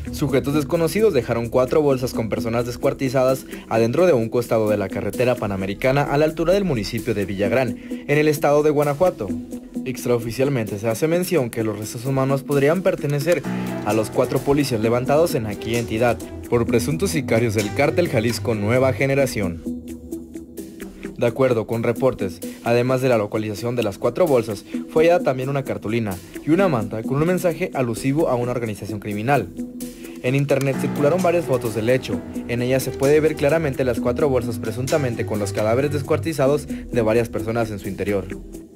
Sujetos desconocidos dejaron 4 bolsas con personas descuartizadas adentro de un costado de la carretera panamericana a la altura del municipio de Villagrán, en el estado de Guanajuato. Extraoficialmente se hace mención que los restos humanos podrían pertenecer a los 4 policías levantados en aquella entidad por presuntos sicarios del Cártel Jalisco Nueva Generación. De acuerdo con reportes, además de la localización de las 4 bolsas, fue hallada también una cartulina y una manta con un mensaje alusivo a una organización criminal. En internet circularon varias fotos del hecho. En ellas se puede ver claramente las 4 bolsas presuntamente con los cadáveres descuartizados de varias personas en su interior.